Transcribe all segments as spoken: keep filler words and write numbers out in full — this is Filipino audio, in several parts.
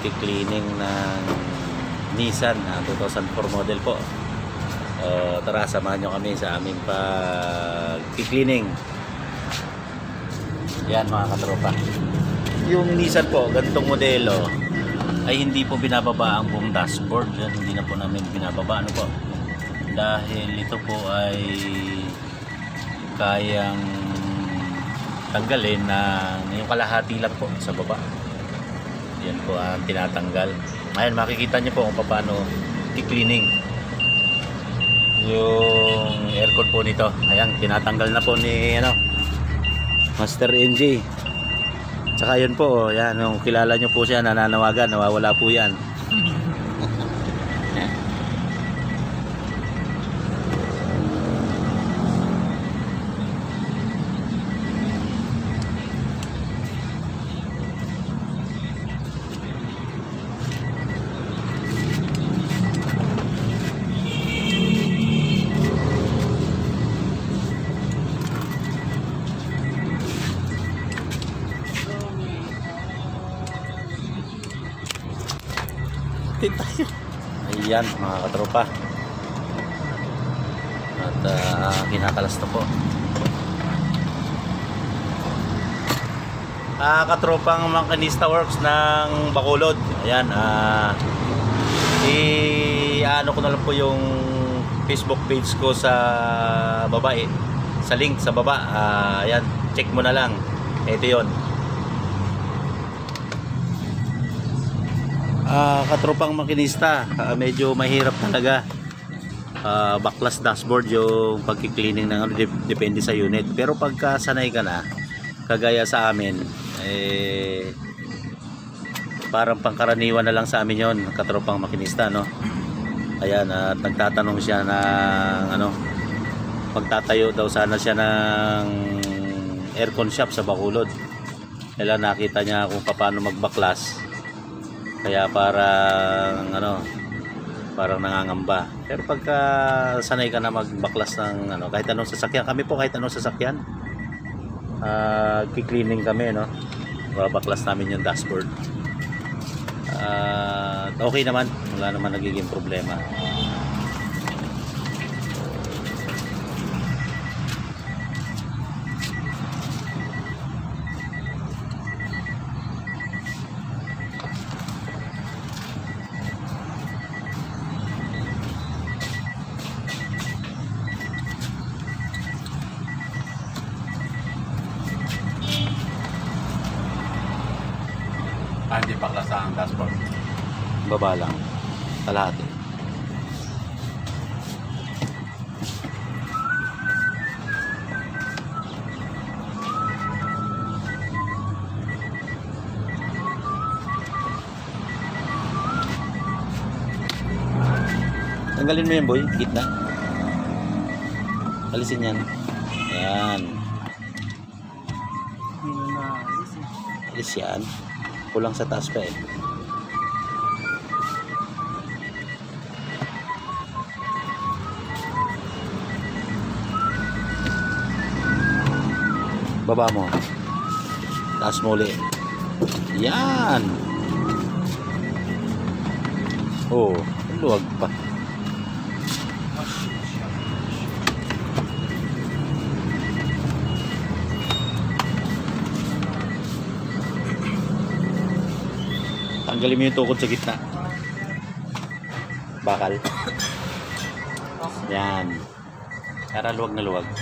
pagki-cleaning ng Nissan uh, two thousand four model po. Uh, tara, samahan nyo kami sa aming pagki-cleaning. Yan mga katropa. Yung Nissan po, ganitong modelo ay hindi po binababa ang buong dashboard. Yan, hindi na po namin binababa. Ano po? Dahil ito po ay kayang tanggalin na yung kalahati lang po sa baba. Yan po ang tinatanggal. Ngayon makikita nyo po kung paano i-cleaning yung aircon po nito. Ayan, tinatanggal na po ni ano, Master N J. Tsaka yun po, yan, yung kilala nyo po siya, nananawagan, nawawala po yan. Tayo. Ayan mga katropa. At uh, kinakalas na po. Uh, katropang Makinista Works ng Bacolod. Ayan. Uh, i-ano ko na lang po yung Facebook page ko sa baba eh. Sa link sa baba. Uh, ayan. Check mo na lang. Ito yun. Uh, katropang makinista, uh, medyo mahirap talaga uh, backlash dashboard yung pagki-cleaning ng ano, depende sa unit. Pero pagka sanay ka na, kagaya sa amin, eh, parang pangkaraniwan na lang sa amin yon, katropang makinista, no? Ayan, at uh, nagtatanong siya ng ano, magtatayo daw sana siya ng aircon shop sa Bacolod. Kailan nakita niya kung paano mag-backlash. Kaya parang ano, parang nangangamba. Pero pagka sanay ka na magbaklas ng ano, kahit anong sasakyan, kami po kahit anong sasakyan, uh, ki-cleaning kami, no? Babaklas namin yung dashboard. Uh, okay naman, wala naman nagiging problema. Ah, hindi baklas ang dashboard. Baba lang. Kalahati. Tanggalin mo yan, boy. Gitna. Alisin yan. Ayan. Alis yan. Kulang sa taas pa eh. Baba mo. Taas mo ulit. Yan. Oh, luwag pa. Tanggalin mo yung tukod sa gitna. Bakal. Yan. Para luwag na luwag.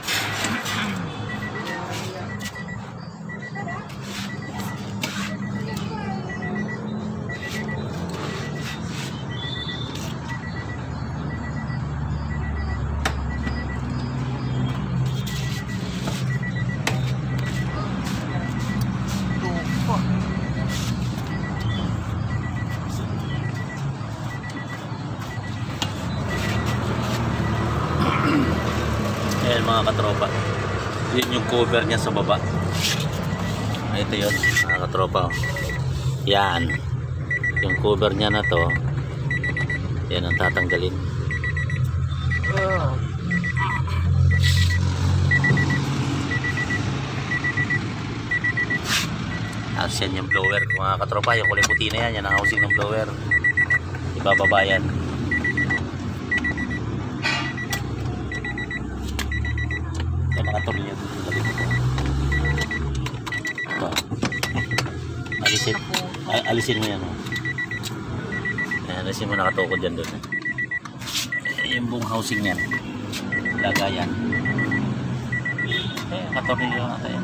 Ayan mga katropa, yun yung cover niya sa baba. Ito yun mga katropa, yan yung cover niya na to. Yan ang tatanggalin. Tapos yan yung blower. Mga katropa, yung kulay puti na yan, yan ang housing ng blower. Ibababa yan. Yan, nakatornilyo dito sa likod. Ito. Alisin, ay, alisin mo yan. Oh. Yan, alisin mo, nakatukod yan doon. Eh, yung buong housing yan. Lagayan. Eh, nakatornilyo na tayo.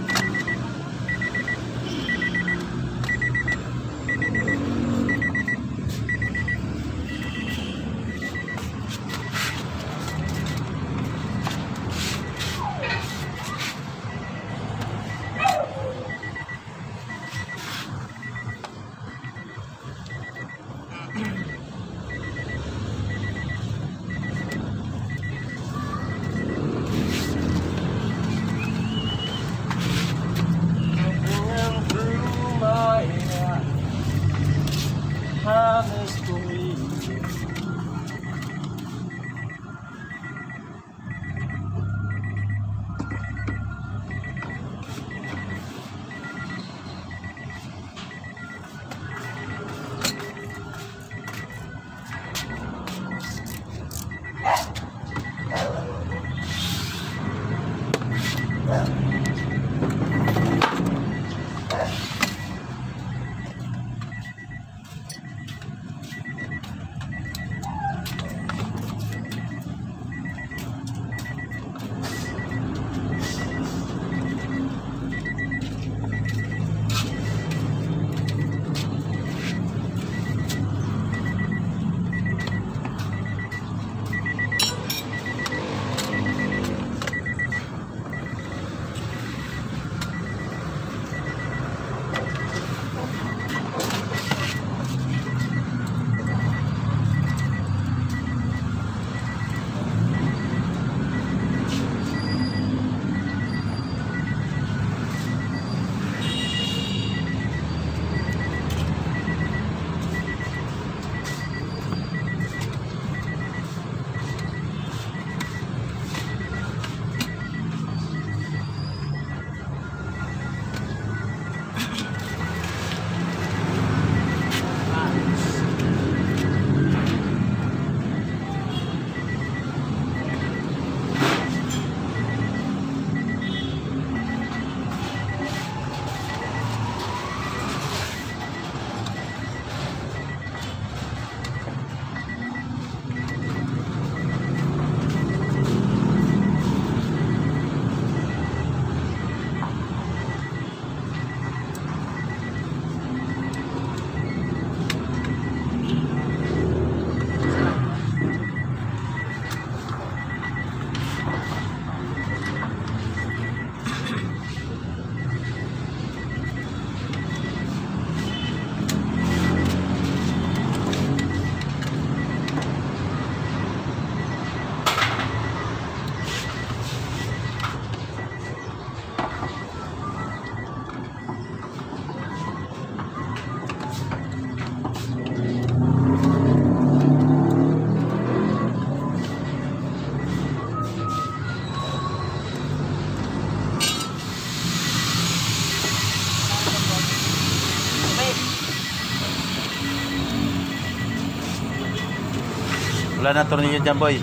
Wala na tornilyo dyan, boy.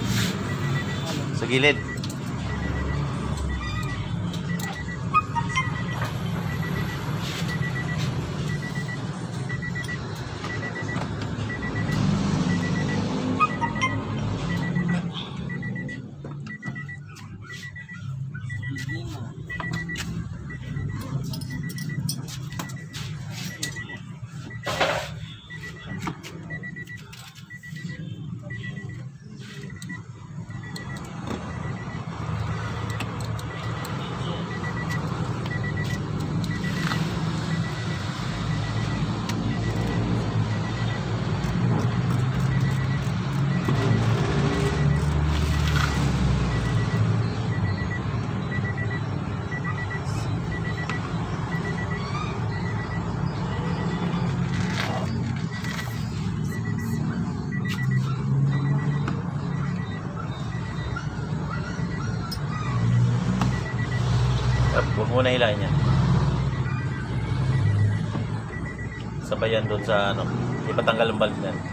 Sa gilid. Huwag muna hilahin yan. sabayan doon sa ano, ipatanggal ang valve niyan.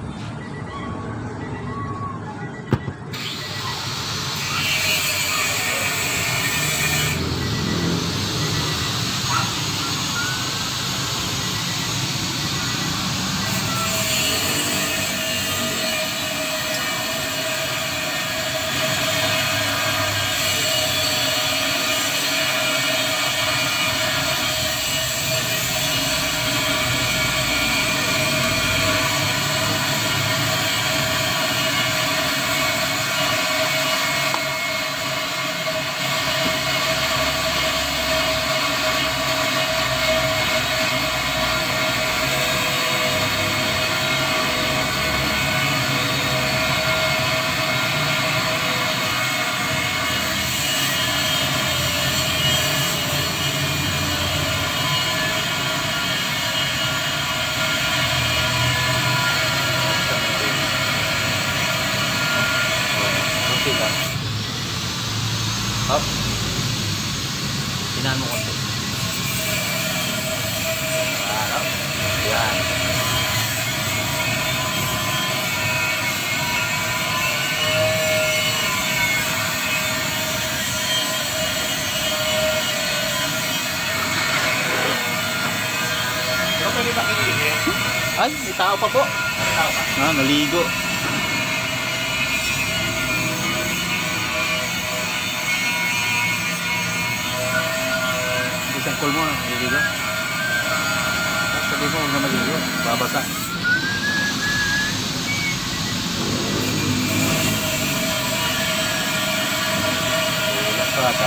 Up. Tinahan mo konti. Yan, up. Yan. Pero pwede ba kiniligin? Ay, may tao pa po. May tao pa? Ah, naligo. Isang call mo na, naliligo. Sabi mo, huwag na maligo. Babasa. Wala pa ata.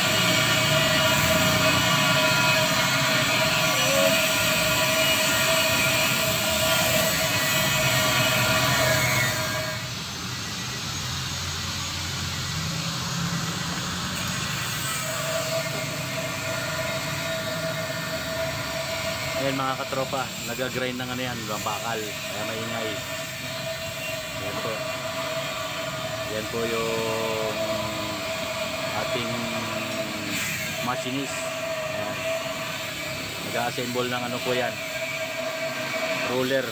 Ayan mga katropa, nag-grind ng ano yan, ng bakal, kaya maingay. Yan po. Yan po yung ating machinist. Ayan. Nag-assemble ng ano po yan, roller.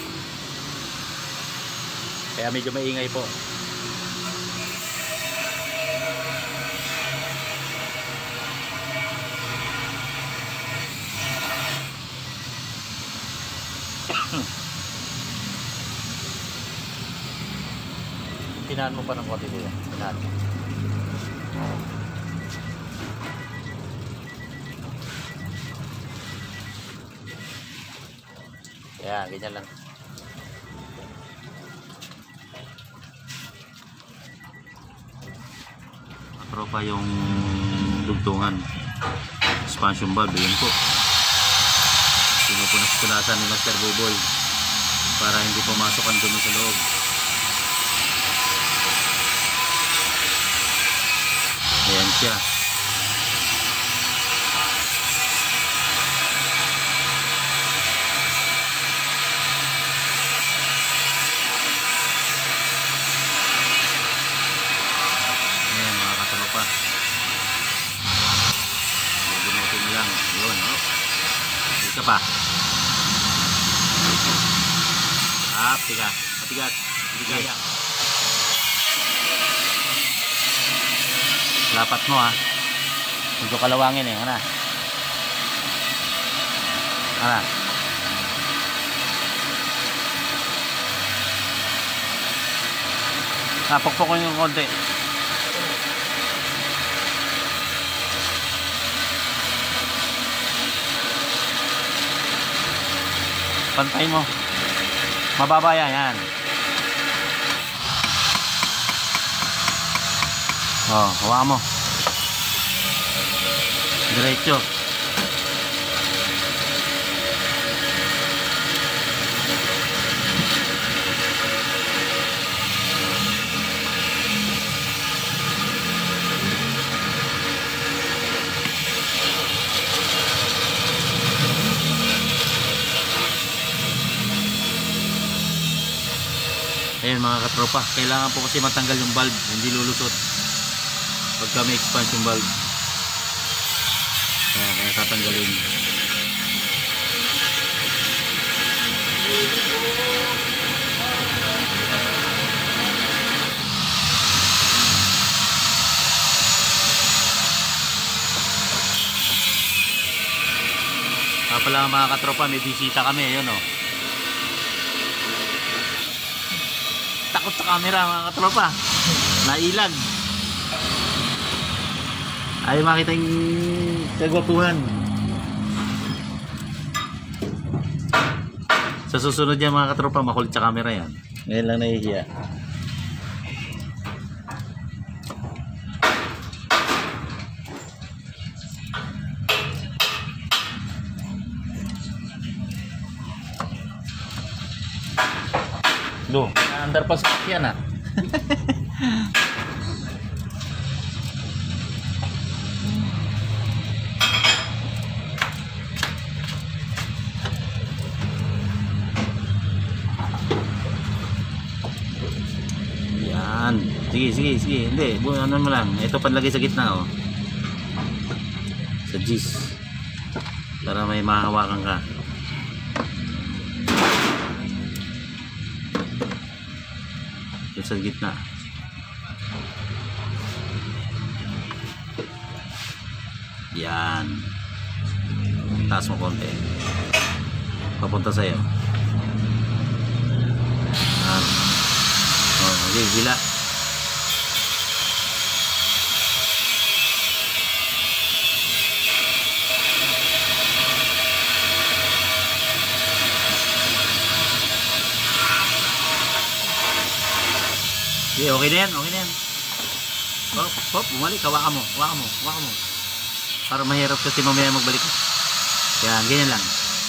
Kaya medyo maingay po. Tinahan mo pa ng konti nila. Tinahan mo. Yan, ganyan lang. Tropa yung dugtungan. Expansion valve, yun po. Pinupunas-punasan ni Master Buboy para hindi pumasok ang dumi sa loob. Ayan siya. Ayan mga katropa. Bubunutin mo lang. Yun, oh. Isa pa. Ah, tiga. Matigas. Hindi kaya. Lapat mo ha. Medyo kalawangin eh. Ano? Ano? Ah, pokpok yung konti. Pantay mo. Mababa yan. Yan. Oh, hawakan mo. Diretso. Ayan mga katropa, kailangan po kasi matanggal yung valve, hindi lulusot pagka may expansion valve. Ayan, kaya tatanggalin. Ah, pala mga katropa, may bisita kami, yun oh. Takot sa camera mga katropa. Nailag. Ay makita yung kagwapuhan. Sa susunod yan mga katropa, makulit sa camera yan. Ngayon lang nahihiya. Do, andar pa sa sakyan ah. Yan. Sige, sige, sige. Hindi, bu ano mo lang. Ito panlagay sa gitna oh. Sa G's. Para may mahawakan ka. Ito sa gitna. Yan. Taas mo konti. Papunta sa'yo. Yan. Oh, okay, gila. Okay, okay na yan, okay na yan. Hop, hop, bumalik, hawakan mo, hawakan mo, hawakan mo. Para mahirap kasi mamaya magbalik. Yan, ganyan lang.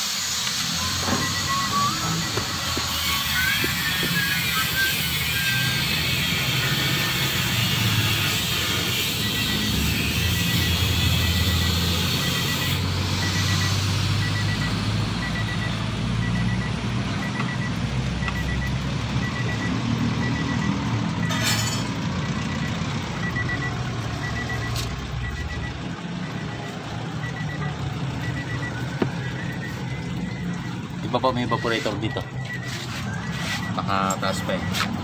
Ibaba may evaporator dito. Nakataas pa eh.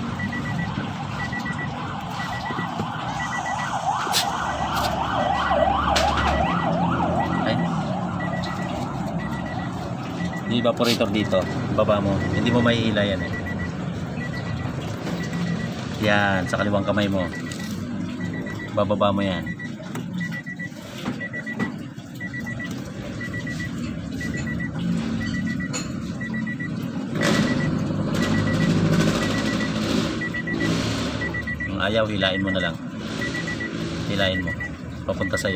Ay. May evaporator dito. Ibaba mo. Hindi mo mahihila yan eh. Yan. Sa kaliwang kamay mo. Bababa mo yan. Ayaw, hilain mo na lang. Hilain mo. Papunta sa'yo.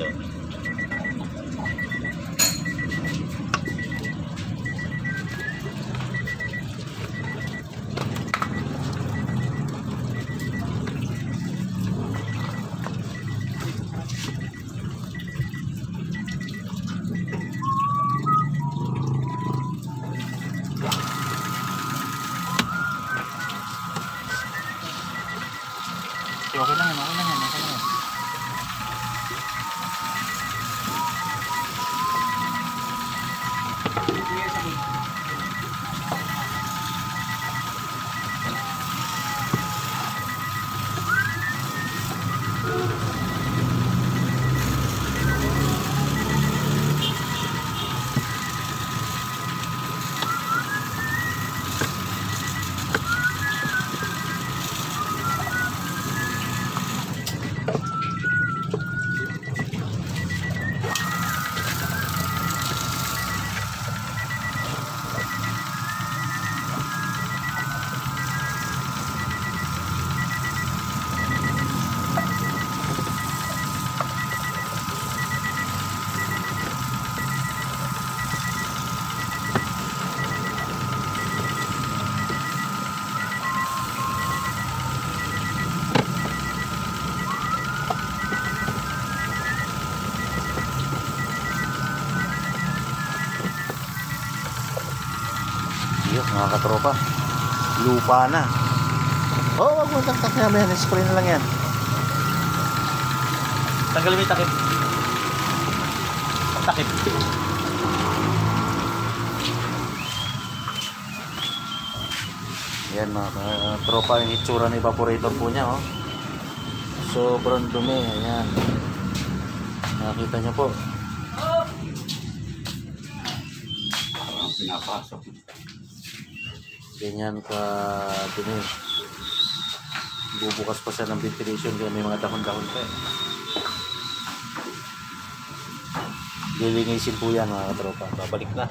Okay lang yan, okay lang yan, okay lang yan. Yun, mga katropa. Lupa na. Oh, wag mo taktak na yan. Spray na lang yan. Tanggalin mo yung takip. Takip. Yan mga uh, tropa, yung itsura ng evaporator po niya, oh. Sobrang dumi. Ayan, nakita nyo po. Parang pinapasok. Ganyan ka dumi. Bubukas pa siya ng ventilation kaya may mga dahon-dahon pa eh. Lilinisin po yan mga katropa. Babalik na.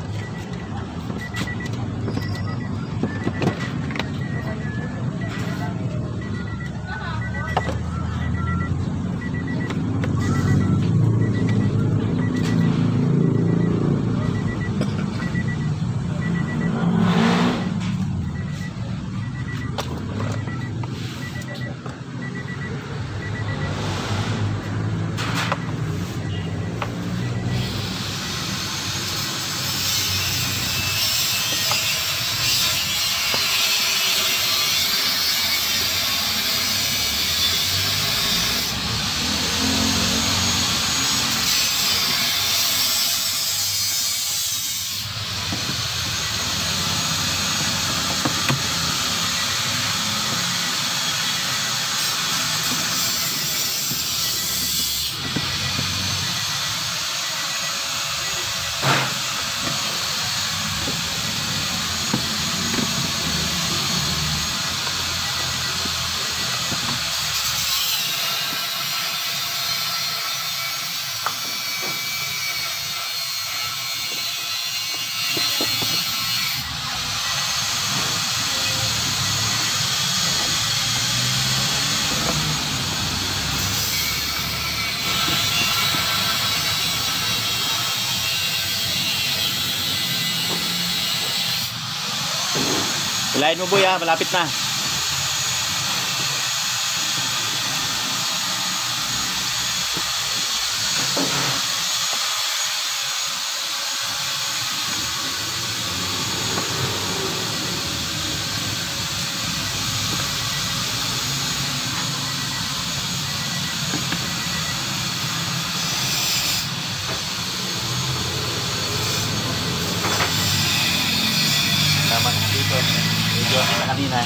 Hilahin mo boy ha, malapit na. Naman dito. Video kita kanina.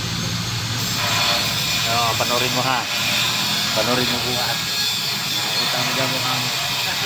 Oh, panorin mo ha. Panorin mo buhat. Nakita mo dyan mukha mo.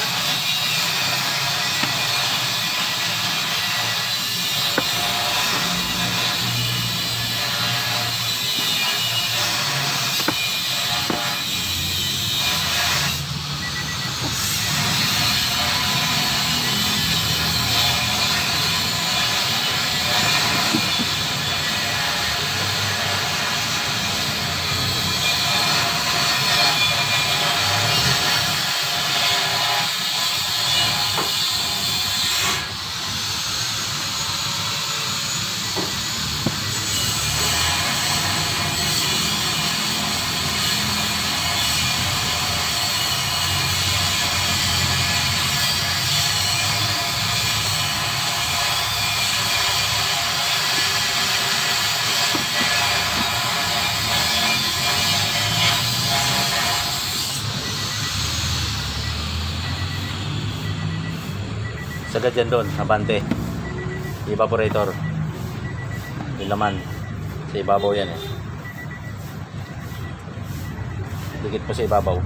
Sagad yan doon, abante. Evaporator. Yung laman. Sa ibabaw yan eh. Dikit po sa ibabaw.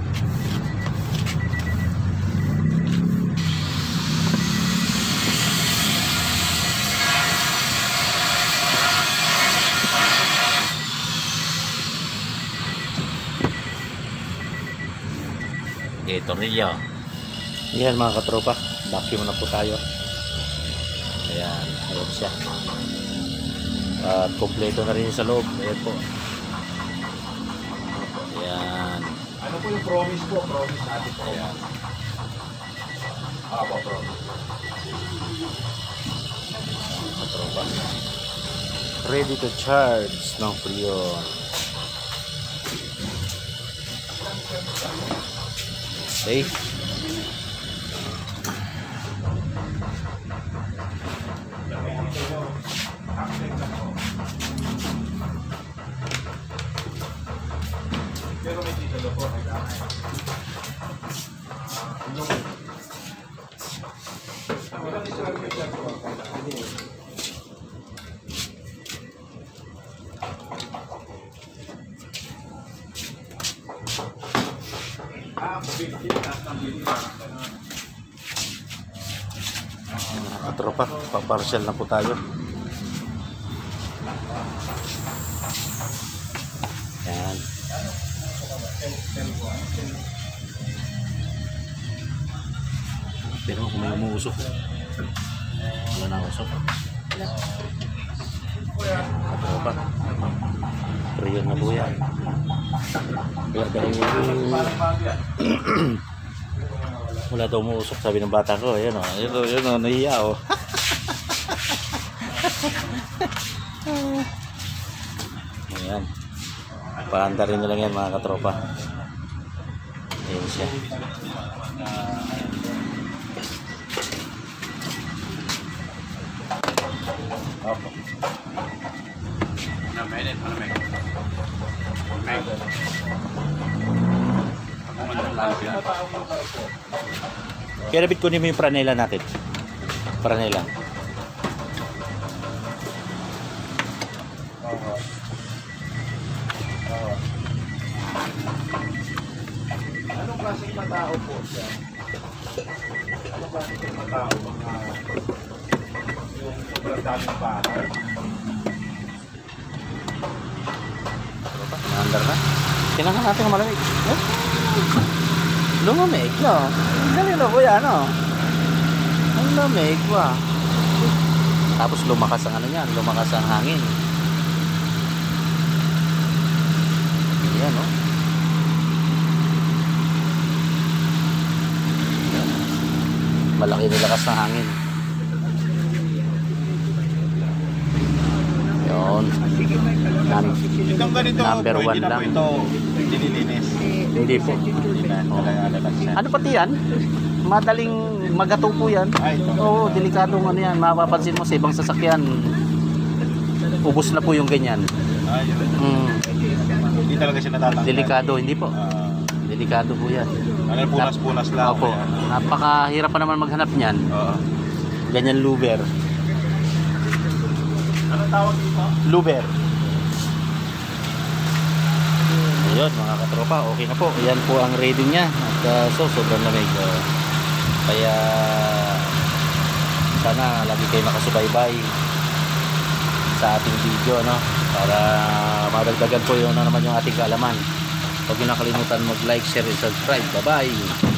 Okay, tornilyo. Yan mga katropa. Vacuum na po tayo. Ayan, ayan siya. At kompleto na rin sa loob. Ayan po. Ayan. Ano po yung promise po? Promise natin po. Ayan. Ah po, promise. Katropa. Ready to charge ng Freon. Okay. Pero may dito po. Mga katropa, paparsyal na po tayo. Yan. Pero kung may umuusok, wala na usok. Katropa, pero yun na po yan. Wala daw wala daw umuusok, sabi ng bata ko. Ayun o, yun o, yun o, nahiya o. Ayan, paanda rin nila yan mga katropa. Ayan siya. Opo. Na minute, ano may? May. Ako man lang lang yan. Kaya nabit kunin mo yung pranela natin. Pranela. Anong klaseng matao po siya? Anong klaseng matao? Mga yung sobrang daming bahay. Maandar na. Kailangan natin ng malamig. Eh? Lumamig, no? Galing na po yan, no? Ang lamig, ba? Tapos lumakas ang ano yan, lumakas ang hangin. Yan, no? Malaki nilakas ng hangin. Yun. Num- Itong ganito, number pwede one na lang. po ito nililinis. Hindi po. Hindi na, talaga na siya. Ano pati yan? Madaling magato po yan. Ay, ito. Oo, delikadong ano yan. Mapapansin mo sa ibang sasakyan. Ubos na po yung ganyan. Ay, yun. Mm, Hindi talaga siya natatanggal. delikado, hindi po. Ah, Delikado po yan. ano, punas-punas lang. Opo. Kaya, ano. Napakahirap pa naman maghanap niyan. Oo. Ganyan luber. Anong tawag dito? Luber. Ayun mga katropa, okay na po. Yan po ang rating niya. At uh, so, sobrang lamig. Uh, kaya sana lagi kayo nakasubaybay sa ating video, no? Para madagdagan po yun na naman yung ating kaalaman. Huwag nyo nakalimutan mag-like, share, and subscribe. Bye-bye!